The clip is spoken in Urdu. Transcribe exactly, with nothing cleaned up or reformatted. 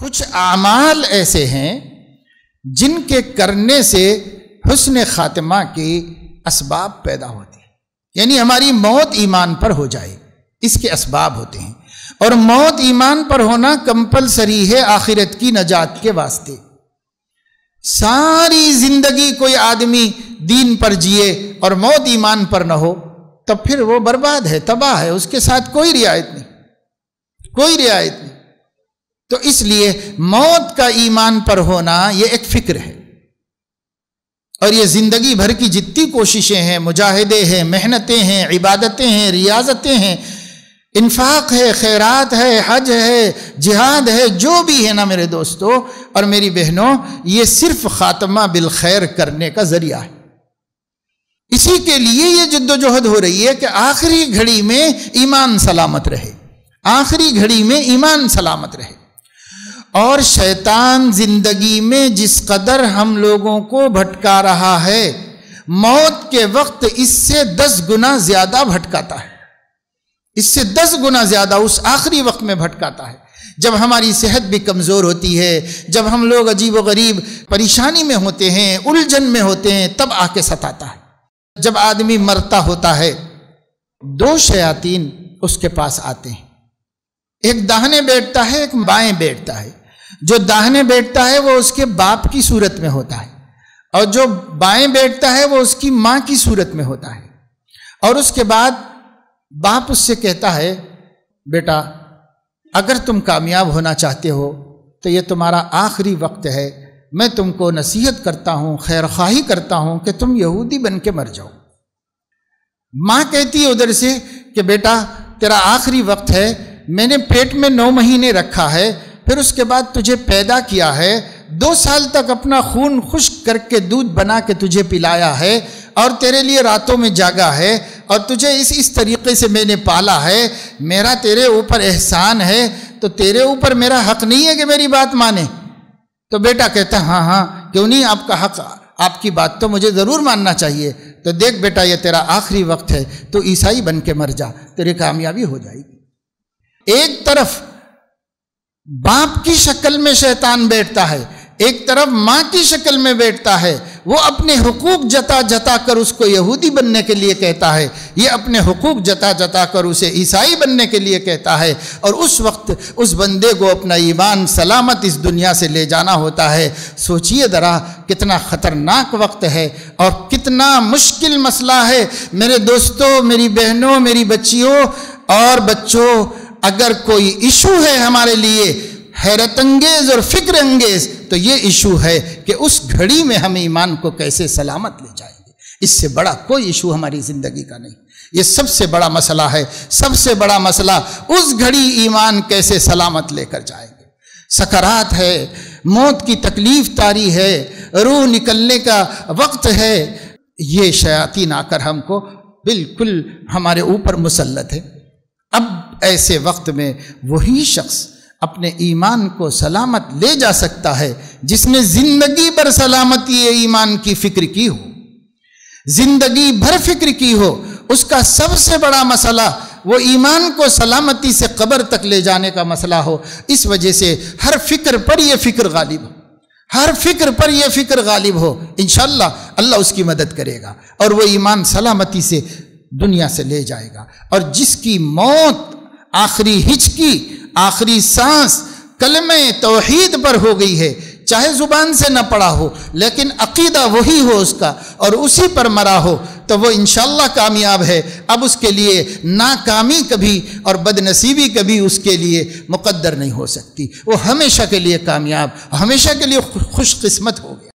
کچھ اعمال ایسے ہیں جن کے کرنے سے حسن خاتمہ کی اسباب پیدا ہوتے ہیں، یعنی ہماری موت ایمان پر ہو جائے، اس کے اسباب ہوتے ہیں، اور موت ایمان پر ہونا کمپلسری ہے آخرت کی نجات کے واسطے۔ ساری زندگی کوئی آدمی دین پر جیے اور موت ایمان پر نہ ہو تو پھر وہ برباد ہے، تباہ ہے، اس کے ساتھ کوئی رعایت نہیں، کوئی رعایت نہیں۔ تو اس لیے موت کا ایمان پر ہونا یہ ایک فکر ہے، اور یہ زندگی بھر کی جتنی کوششیں ہیں، مجاہدے ہیں، محنتیں ہیں، عبادتیں ہیں، ریاضتیں ہیں، انفاق ہے، خیرات ہے، حج ہے، جہاد ہے، جو بھی ہے نا میرے دوستو اور میری بہنوں، یہ صرف خاتمہ بالخیر کرنے کا ذریعہ ہے۔ اسی کے لیے یہ جد و جہد ہو رہی ہے کہ آخری گھڑی میں ایمان سلامت رہے، آخری گھڑی میں ایمان سلامت رہے۔ اور شیطان زندگی میں جس قدر ہم لوگوں کو بھٹکا رہا ہے، موت کے وقت اس سے دس گنا زیادہ بھٹکاتا ہے، اس سے دس گنا زیادہ اس آخری وقت میں بھٹکاتا ہے، جب ہماری صحت بھی کمزور ہوتی ہے، جب ہم لوگ عجیب و غریب پریشانی میں ہوتے ہیں، الجھن میں ہوتے ہیں، تب آ کے ستاتا ہے۔ جب آدمی مرتا ہوتا ہے دو شیاطین اس کے پاس آتے ہیں، ایک داہنے بیٹھتا ہے، ایک بائیں بیٹھتا ہے۔ جو داہنے بیٹھتا ہے وہ اس کے باپ کی صورت میں ہوتا ہے، اور جو بائیں بیٹھتا ہے وہ اس کی ماں کی صورت میں ہوتا ہے۔ اور اس کے بعد باپ اس سے کہتا ہے، بیٹا اگر تم کامیاب ہونا چاہتے ہو تو یہ تمہارا آخری وقت ہے، میں تم کو نصیحت کرتا ہوں، خیر خواہی کرتا ہوں کہ تم یہودی بن کے مر جاؤ۔ ماں کہتی ہے ادھر سے کہ بیٹا تیرا آخری وقت ہے، میں نے پیٹ میں نو مہینے رکھا ہے، پھر اس کے بعد تجھے پیدا کیا ہے، دو سال تک اپنا خون خشک کر کے دودھ بنا کے تجھے پلایا ہے، اور تیرے لیے راتوں میں جاگا ہے، اور تجھے اس اس طریقے سے میں نے پالا ہے، میرا تیرے اوپر احسان ہے، تو تیرے اوپر میرا حق نہیں ہے کہ میری بات مانے؟ تو بیٹا کہتا ہے ہاں ہاں کیوں نہیں، آپ کا حق، آپ کی بات تو مجھے ضرور ماننا چاہیے۔ تو دیکھ بیٹا یہ تیرا آخری وقت ہے، تو عیسائی بن کے مر جا، تیری کامیابی ہو جائے گی۔ ایک طرف باپ کی شکل میں شیطان بیٹھتا ہے، ایک طرف ماں کی شکل میں بیٹھتا ہے، وہ اپنے حقوق جتا جتا کر اس کو یہودی بننے کے لیے کہتا ہے، یہ اپنے حقوق جتا جتا کر اسے عیسائی بننے کے لیے کہتا ہے، اور اس وقت اس بندے کو اپنا ایمان سلامت اس دنیا سے لے جانا ہوتا ہے۔ سوچئے ذرا کتنا خطرناک وقت ہے اور کتنا مشکل مسئلہ ہے میرے دوستوں، میری بہنوں، میری بچیوں اور بچوں۔ اگر کوئی ایشو ہے ہمارے لیے حیرت انگیز اور فکر انگیز تو یہ ایشو ہے کہ اس گھڑی میں ہم ایمان کو کیسے سلامت لے جائیں گے۔ اس سے بڑا کوئی ایشو ہماری زندگی کا نہیں، یہ سب سے بڑا مسئلہ ہے، سب سے بڑا مسئلہ اس گھڑی ایمان کیسے سلامت لے کر جائیں گے۔ سکرات ہے، موت کی تکلیف طاری ہے، روح نکلنے کا وقت ہے، یہ شیاطین آ کر ہم کو بالکل ہمارے اوپر مسلط ہے۔ اب ایسے وقت میں وہی شخص اپنے ایمان کو سلامت لے جا سکتا ہے جس نے زندگی بھر سلامتی ایمان کی فکر کی ہو، زندگی بھر فکر کی ہو۔ اس کا سب سے بڑا مسئلہ وہ ایمان کو سلامتی سے قبر تک لے جانے کا مسئلہ ہو۔ اس وجہ سے ہر فکر پر یہ فکر غالب ہو، ہر فکر پر یہ فکر غالب ہو، انشاءاللہ اللہ اس کی مدد کرے گا اور وہ ایمان سلامتی سے دنیا سے لے جائے گا۔ اور جس کی موت آخری ہچکی، آخری سانس کلمہ توحید پر ہو گئی ہے، چاہے زبان سے نہ پڑا ہو لیکن عقیدہ وہی ہو اس کا اور اسی پر مرا ہو، تو وہ انشاءاللہ کامیاب ہے۔ اب اس کے لیے ناکامی کبھی اور بدنصیبی کبھی اس کے لیے مقدر نہیں ہو سکتی، وہ ہمیشہ کے لیے کامیاب، ہمیشہ کے لیے خوش قسمت ہو گیا۔